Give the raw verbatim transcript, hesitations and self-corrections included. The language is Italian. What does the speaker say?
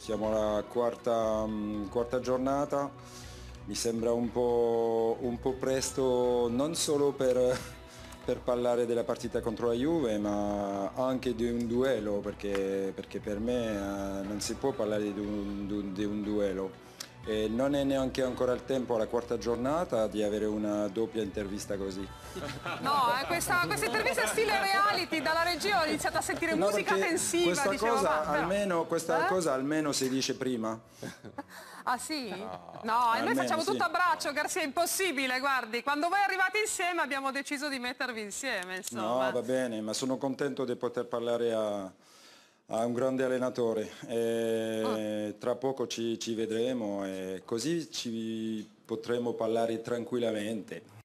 siamo alla quarta, quarta giornata, mi sembra un po', un po' presto non solo per, per parlare della partita contro la Juve, ma anche di un duello, perché, perché per me eh, non si può parlare di un, di un, di un duello. E non è neanche ancora il tempo alla quarta giornata di avere una doppia intervista così. No, eh, questa, questa intervista è stile reality, dalla regia ho iniziato a sentire No, musica perché tensiva. questa, Dicevo, cosa, ma, però, almeno, questa eh? cosa almeno si dice prima. Ah sì? No. No, e noi Almeno, facciamo sì. tutto a braccio, Garcia, è impossibile, guardi. Quando voi arrivate insieme abbiamo deciso di mettervi insieme, insomma. No, va bene, ma sono contento di poter parlare a, a un grande allenatore. E tra poco ci, ci vedremo e così ci potremo parlare tranquillamente.